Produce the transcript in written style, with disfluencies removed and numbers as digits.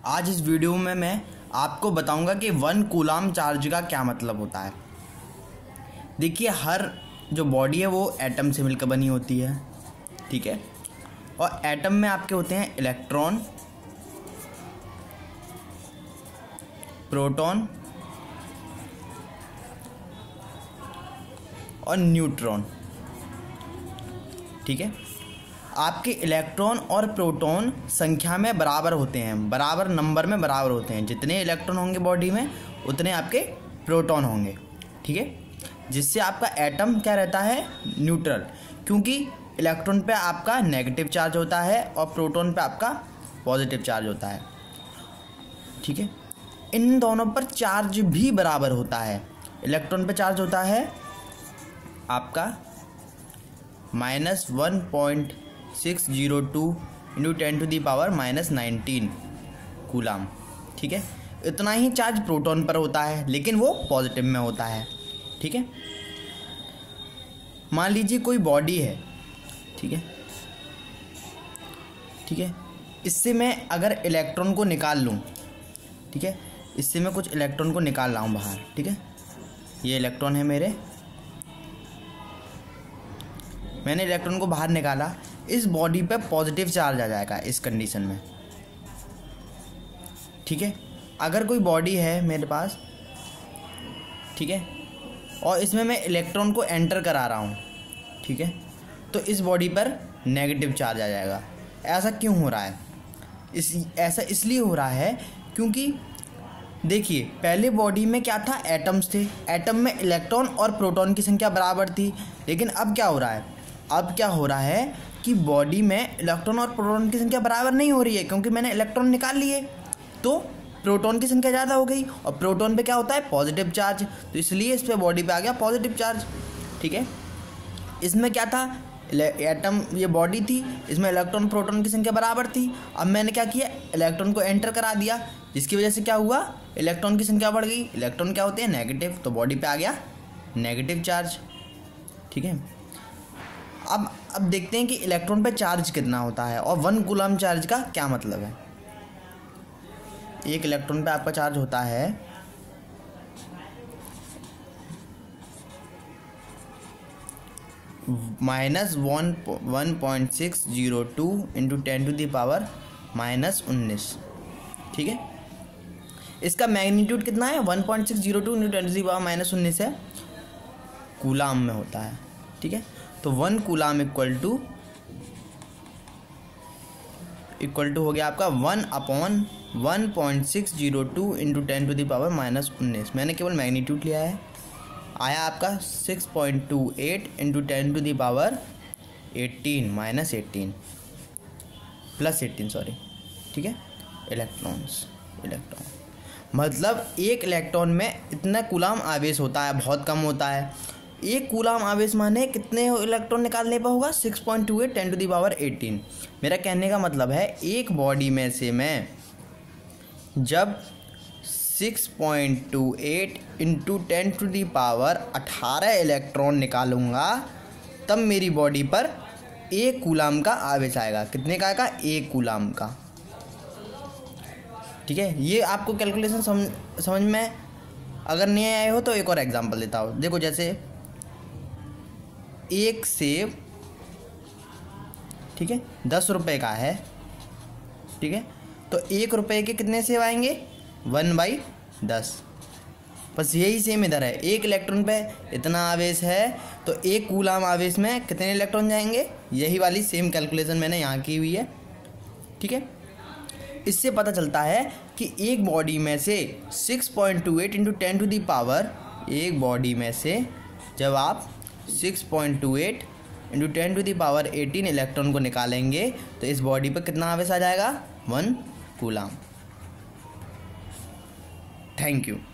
आज इस वीडियो में मैं आपको बताऊंगा कि 1 कूलाम चार्ज का क्या मतलब होता है। देखिए, हर जो बॉडी है वो एटम से मिलकर बनी होती है, ठीक है। और एटम में आपके होते हैं इलेक्ट्रॉन, प्रोटॉन और न्यूट्रॉन, ठीक है। आपके इलेक्ट्रॉन और प्रोटॉन संख्या में बराबर होते हैं, बराबर नंबर में बराबर होते हैं। जितने इलेक्ट्रॉन होंगे बॉडी में उतने आपके प्रोटॉन होंगे, ठीक है। जिससे आपका एटम क्या रहता है, न्यूट्रल, क्योंकि इलेक्ट्रॉन पे आपका नेगेटिव चार्ज होता है और प्रोटॉन पे आपका पॉजिटिव चार्ज होता है, ठीक है। इन दोनों पर चार्ज भी बराबर होता है। इलेक्ट्रॉन पे चार्ज होता है आपका -1.602 × 10⁻⁻19 कूलाम, ठीक है। इतना ही चार्ज प्रोटॉन पर होता है, लेकिन वो पॉजिटिव में होता है, ठीक है। मान लीजिए कोई बॉडी है, ठीक है, ठीक है। इससे मैं अगर इलेक्ट्रॉन को निकाल लूँ, ठीक है, इससे मैं कुछ इलेक्ट्रॉन को निकाल रहा हूँ बाहर, ठीक है। ये इलेक्ट्रॉन है मेरे, मैंने इलेक्ट्रॉन को बाहर निकाला। इस बॉडी पे पॉजिटिव चार्ज आ जाएगा इस कंडीशन में, ठीक है। अगर कोई बॉडी है मेरे पास, ठीक है, और इसमें मैं इलेक्ट्रॉन को एंटर करा रहा हूँ, ठीक है, तो इस बॉडी पर नेगेटिव चार्ज आ जाएगा। ऐसा क्यों हो रहा है? ऐसा इसलिए हो रहा है क्योंकि देखिए, पहले बॉडी में क्या था, एटम्स थे। एटम में इलेक्ट्रॉन और प्रोटॉन की संख्या बराबर थी, लेकिन अब क्या हो रहा है, अब क्या हो रहा है कि बॉडी में इलेक्ट्रॉन और प्रोटॉन की संख्या बराबर नहीं हो रही है, क्योंकि मैंने इलेक्ट्रॉन निकाल लिए तो प्रोटॉन की संख्या ज़्यादा हो गई और प्रोटॉन पे क्या होता है, पॉजिटिव चार्ज, तो इसलिए इस पे बॉडी पे आ गया पॉजिटिव चार्ज, ठीक है। इसमें क्या था, एटम, ये बॉडी थी, इसमें इलेक्ट्रॉन प्रोटॉन की संख्या बराबर थी। अब मैंने क्या किया, इलेक्ट्रॉन को एंटर करा दिया, जिसकी वजह से क्या हुआ, इलेक्ट्रॉन की संख्या बढ़ गई। इलेक्ट्रॉन क्या होते हैं, नेगेटिव, तो बॉडी पे आ गया नेगेटिव चार्ज, ठीक है। अब देखते हैं कि इलेक्ट्रॉन पे चार्ज कितना होता है और 1 कूलाम चार्ज का क्या मतलब है। एक इलेक्ट्रॉन पे आपका चार्ज होता है -1.602 × 10⁻⁻19, ठीक है। इसका मैग्नीट्यूड कितना है, 1.602 × 10⁻⁻19 है, कूलाम में होता है, ठीक है। तो 1 कूलाम इक्वल टू हो गया आपका 1/1.602 × 10⁻⁻19। मैंने केवल मैग्नीट्यूड लिया है, आया आपका 6.28 × 10⁻18 +18 सॉरी, ठीक है। इलेक्ट्रॉन मतलब एक इलेक्ट्रॉन में इतना कूलाम आवेश होता है, बहुत कम होता है। एक कूलाम आवेश माने कितने इलेक्ट्रॉन निकालने पर होगा, 6.28 10⁻18। मेरा कहने का मतलब है, एक बॉडी में से मैं जब 6.28 × 10⁻18 इलेक्ट्रॉन निकालूंगा, तब मेरी बॉडी पर 1 कूलाम का आवेश आएगा। कितने का आएगा, 1 कूलाम का, ठीक है। ये आपको कैलकुलेशन समझ में अगर नहीं आए हो तो एक और एग्जांपल देता हूँ। देखो, जैसे एक सेब, ठीक है, 10 रुपये का है, ठीक है, तो 1 रुपये के कितने सेब आएंगे, 1/10। बस यही सेम इधर है, एक इलेक्ट्रॉन पे इतना आवेश है तो 1 कूलाम आवेश में कितने इलेक्ट्रॉन जाएंगे, यही वाली सेम कैलकुलेशन मैंने यहाँ की हुई है, ठीक है। इससे पता चलता है कि एक बॉडी में से 6.28 × 10⁻, एक बॉडी में से जब आप 6.28 × 10⁻18 इलेक्ट्रॉन को निकालेंगे तो इस बॉडी पर कितना आवेश आ जाएगा, 1 कूलाम। Thank you.